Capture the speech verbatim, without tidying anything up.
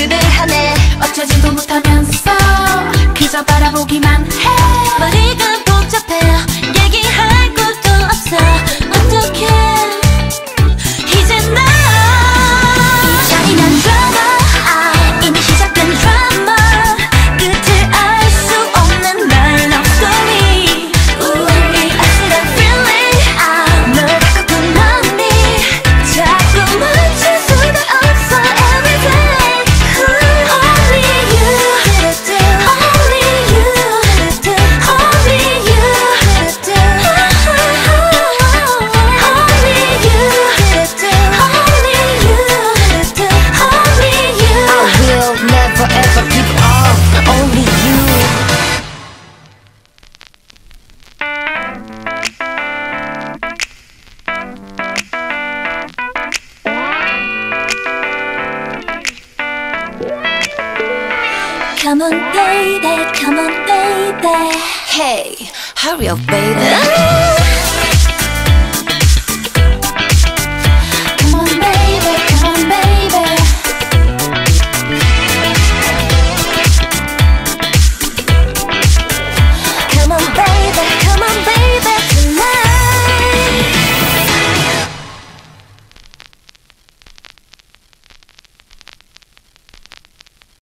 그대 하네 어쩌지도 못하면서 그저 바라보기만 해 머리가 복잡해 얘기할 것도 없어 어떡해 이제 나 잔인한 드라마 이미 시작된 드라마 끝을 알 수 없는 나의 love story 이 아슬한 feeling 널 갖고 나니 자꾸 멈출 수가 없어 every day only you only you only you only you I will never ever give up only you Come on baby, come on baby Hey, hurry up baby